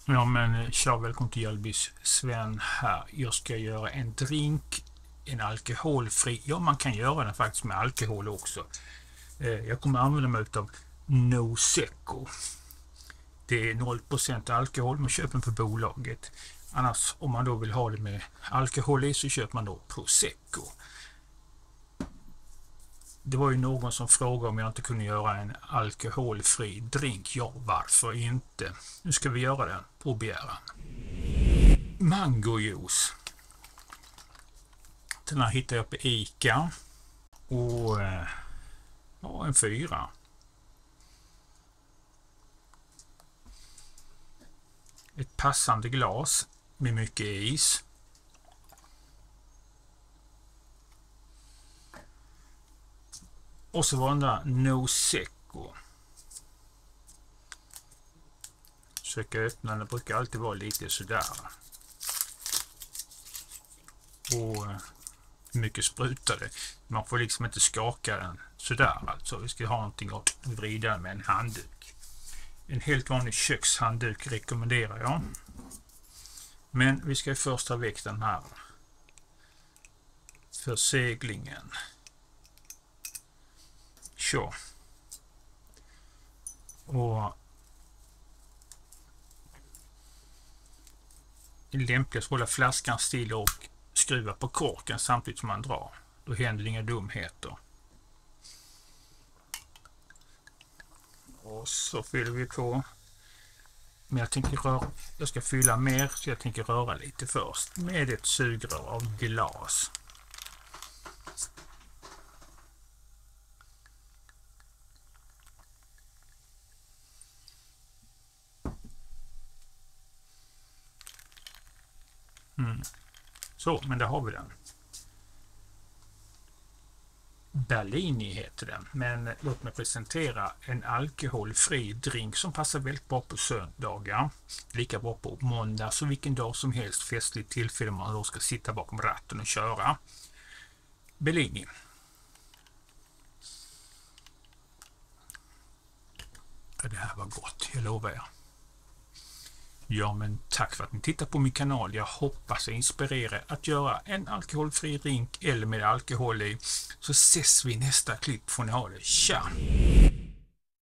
Ja, men tja, välkommen till Hjälbys Sven här. Jag ska göra en drink, en alkoholfri. Ja, man kan göra den faktiskt med alkohol också. Jag kommer använda mig av Nosecco. Det är 0% alkohol, man köper den på bolaget. Annars, om man då vill ha det med alkohol i, så köper man då Prosecco. Det var ju någon som frågade om jag inte kunde göra en alkoholfri drink. Ja, varför inte? Nu ska vi göra den på begäran. Mangojuice. Den här hittar jag på Ica. Och ja, en 4. Ett passande glas med mycket is. Och så var den där Nosecco. Försöka öppna den, det brukar alltid vara lite sådär. Och mycket sprutade. Man får liksom inte skaka den sådär alltså. Vi ska ha någonting att vrida med en handduk. En helt vanlig kökshandduk rekommenderar jag. Men vi ska först ha väck den här förseglingen. Så. Och det är lämpligt att hålla flaskan still och skruva på korken samtidigt som man drar. Då händer inga dumheter. Och så fyller vi på. Men jag ska fylla mer, så jag tänker röra lite först med ett sugrör av glas. Så, men där har vi den. Bellini heter den, men låt mig presentera en alkoholfri drink som passar väldigt bra på söndagar, lika bra på måndag, så vilken dag som helst festligt tillfälle man då ska sitta bakom ratten och köra. Bellini. Ja, det här var gott, jag lovar er. Ja, men tack för att ni tittar på min kanal. Jag hoppas jag inspirerar att göra en alkoholfri drink eller med alkohol i. Så ses vi i nästa klipp. Får ni ha det. Tja!